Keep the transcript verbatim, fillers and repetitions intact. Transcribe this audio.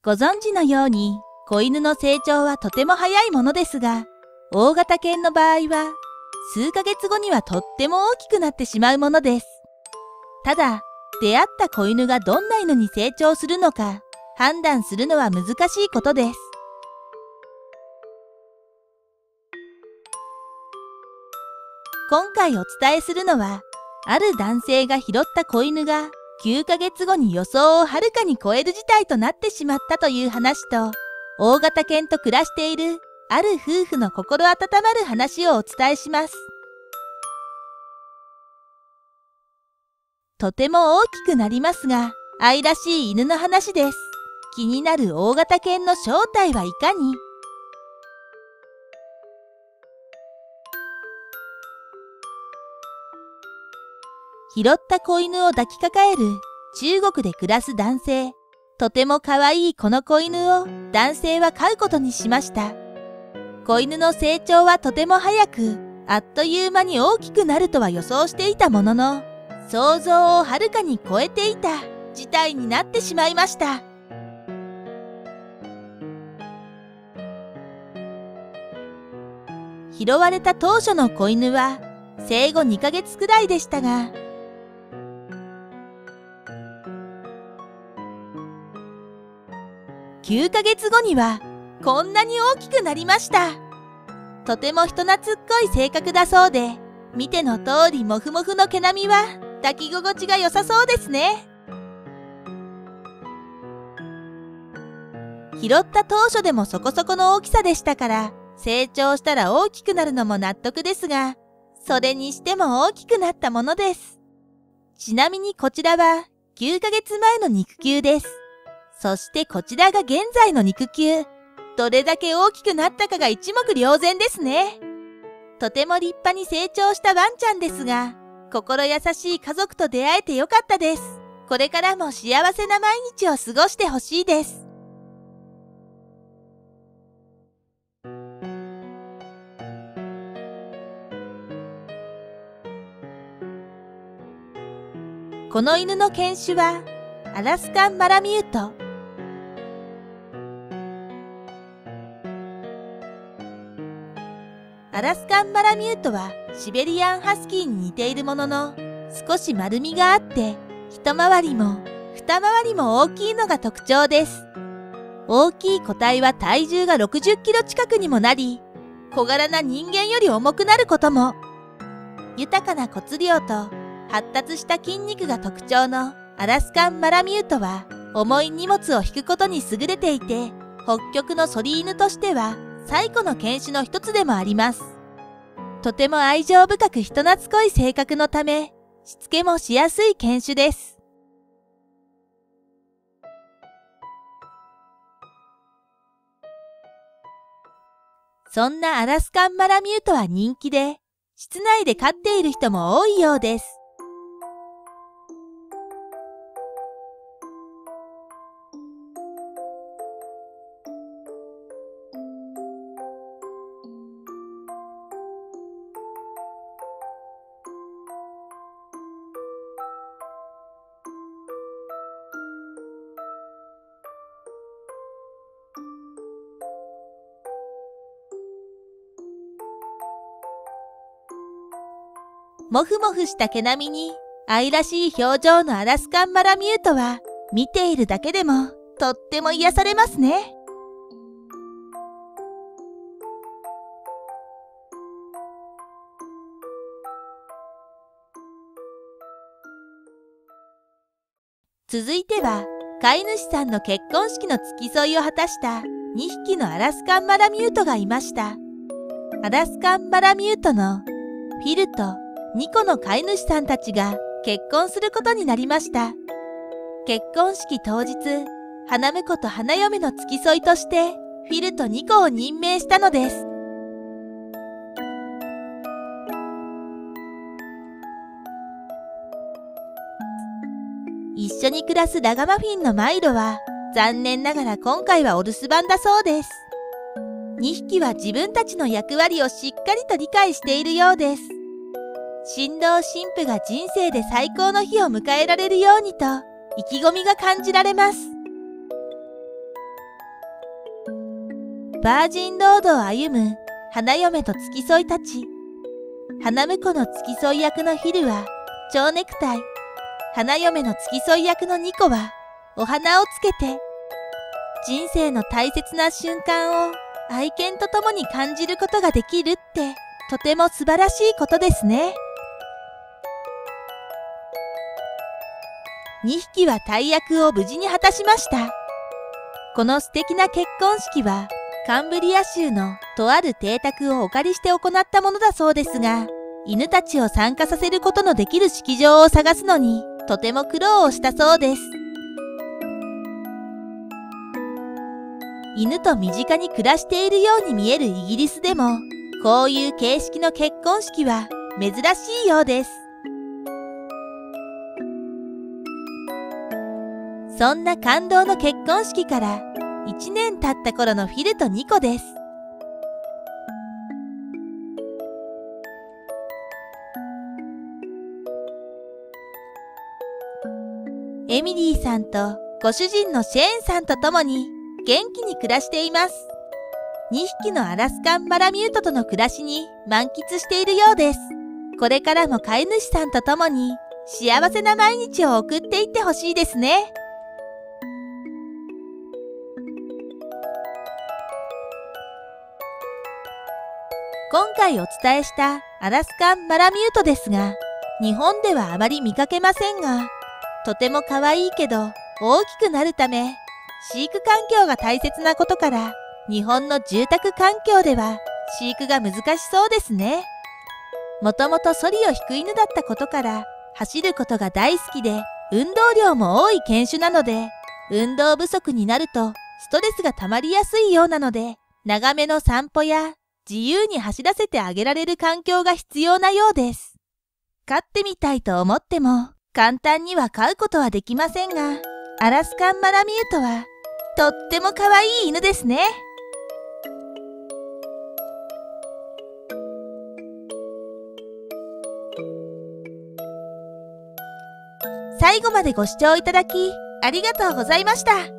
ご存知のように、子犬の成長はとても早いものですが、大型犬の場合は、数ヶ月後にはとっても大きくなってしまうものです。ただ、出会った子犬がどんな犬に成長するのか、判断するのは難しいことです。今回お伝えするのは、ある男性が拾った子犬がきゅうかげつごに予想をはるかに超える事態となってしまったという話と、大型犬と暮らしているある夫婦の心温まる話をお伝えします。とても大きくなりますが、愛らしい犬の話です。気になる大型犬の正体はいかに？拾った子犬を抱きかかえる中国で暮らす男性。とても可愛いこの子犬を男性は飼うことにしました。子犬の成長はとても早く、あっという間に大きくなるとは予想していたものの、想像をはるかに超えていた事態になってしまいました。拾われた当初の子犬は生後にかげつくらいでしたが、きゅうかげつごにはこんなに大きくなりました。とても人懐っこい性格だそうで、見ての通りモフモフの毛並みは抱き心地が良さそうですね。拾った当初でもそこそこの大きさでしたから、成長したら大きくなるのも納得ですが、それにしても大きくなったものです。ちなみにこちらはきゅうかげつまえの肉球です。そしてこちらが現在の肉球。どれだけ大きくなったかが一目瞭然ですね。とても立派に成長したワンちゃんですが、心優しい家族と出会えてよかったです。これからも幸せな毎日を過ごしてほしいです。この犬の犬種はアラスカンマラミュート。アラスカンマラミュートはシベリアンハスキーに似ているものの、少し丸みがあって、一回りも二回りも大きいのが特徴です。大きい個体は体重がろくじゅっキロ近くにもなり、小柄な人間より重くなることも。豊かな骨量と発達した筋肉が特徴のアラスカンマラミュートは、重い荷物を引くことに優れていて、北極のソリ犬としては最古の犬種の一つでもあります。とても愛情深く人懐っこい性格のため、しつけもしやすい犬種です。そんなアラスカンマラミュートは人気で、室内で飼っている人も多いようです。もふもふした毛並みに愛らしい表情のアラスカンマラミュートは、見ているだけでもとっても癒されますね。続いては、飼い主さんの結婚式の付き添いを果たしたにひきのアラスカンマラミュートがいました。アラスカンマラミュートのフィルとにこの飼い主さんたちが結婚することになりました。結婚式当日、花婿と花嫁の付き添いとしてフィルとにこを任命したのです。一緒に暮らすラガマフィンのマイロは残念ながら今回はお留守番だそうです。にひきは自分たちの役割をしっかりと理解しているようです。新郎新婦が人生で最高の日を迎えられるようにと意気込みが感じられます。 バージンロードを歩む花嫁と付き添いたち。花婿の付き添い役のヒルは蝶ネクタイ、花嫁の付き添い役のニコはお花をつけて、人生の大切な瞬間を愛犬と共に感じることができるってとても素晴らしいことですね。にひきは大役を無事に果たしました。この素敵な結婚式はカンブリア州のとある邸宅をお借りして行ったものだそうですが、犬たちを参加させることのできる式場を探すのにとても苦労をしたそうです。犬と身近に暮らしているように見えるイギリスでも、こういう形式の結婚式は珍しいようです。そんな感動の結婚式からいちねん経った頃のフィルとニコです。エミリーさんとご主人のシェーンさんと共に元気に暮らしています。にひきのアラスカンマラミュートとの暮らしに満喫しているようです。これからも飼い主さんと共に幸せな毎日を送っていってほしいですね。今回お伝えしたアラスカンマラミュートですが、日本ではあまり見かけませんが、とても可愛いけど大きくなるため、飼育環境が大切なことから、日本の住宅環境では飼育が難しそうですね。もともとソリを引く犬だったことから、走ることが大好きで、運動量も多い犬種なので、運動不足になるとストレスが溜まりやすいようなので、長めの散歩や自由に走らせてあげられる環境が必要なようです。飼ってみたいと思っても、簡単には飼うことはできませんが、アラスカンマラミュートは、とっても可愛い犬ですね。最後までご視聴いただき、ありがとうございました。